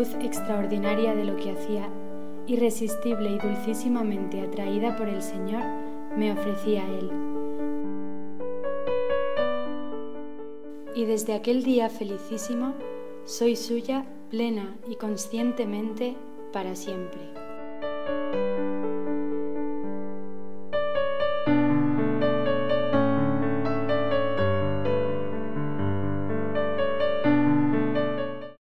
luz extraordinaria de lo que hacía, irresistible y dulcísimamente atraída por el Señor, me ofrecí a Él. Y desde aquel día felicísimo, soy suya plena y conscientemente para siempre.